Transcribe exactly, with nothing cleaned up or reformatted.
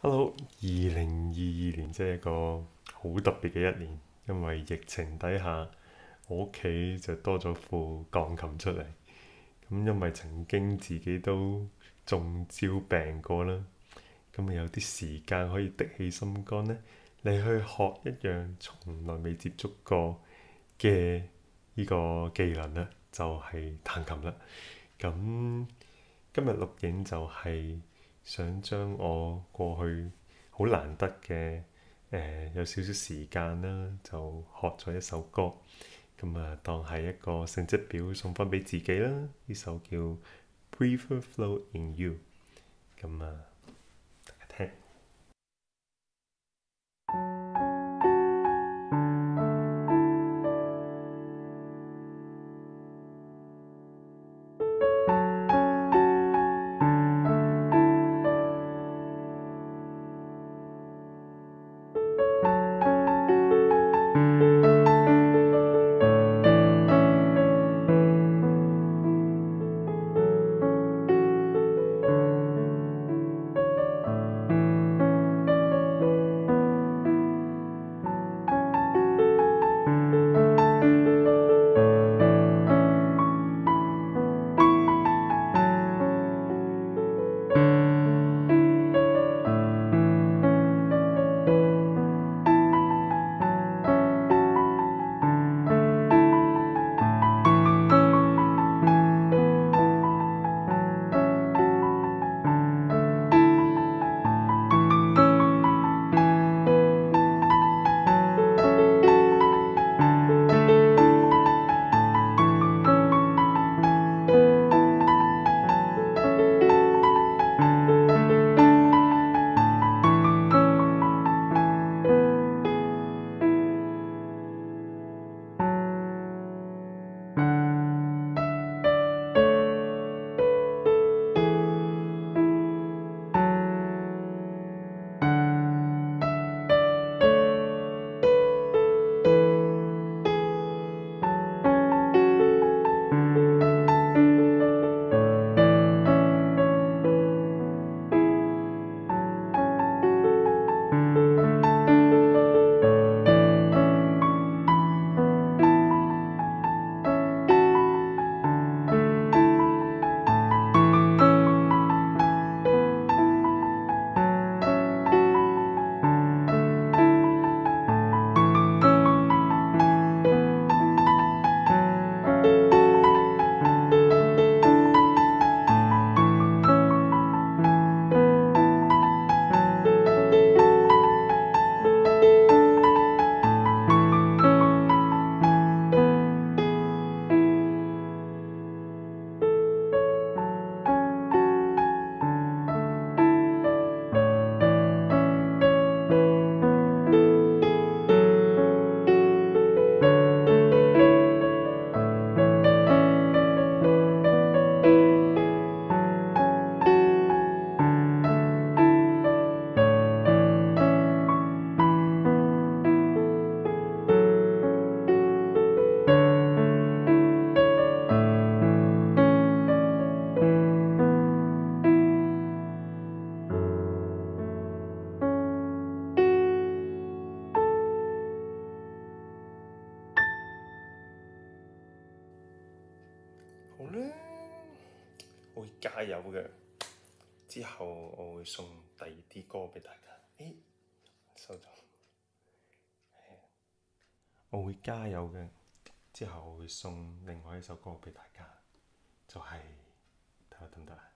Hello，二零二二年真係一個好特別嘅一年，因為疫情底下，我屋企就多咗副鋼琴出嚟。咁因為曾經自己都中招病過啦，咁咪有啲時間可以的起心肝呢，你去學一樣從來未接觸過嘅呢個技能啦，就係彈琴啦。咁今日錄影就係想將我過去好難得嘅誒、呃、有少少時間啦，就學咗一首歌，咁啊當係一個成績表送翻俾自己啦。呢首叫《River Flow in You》，咁啊大家聽。好啦，我會加油嘅。之後我會送第二啲歌俾大家。誒，收咗。我會加油嘅。之後我會送另外一首歌俾大家，就係睇下得唔得啊？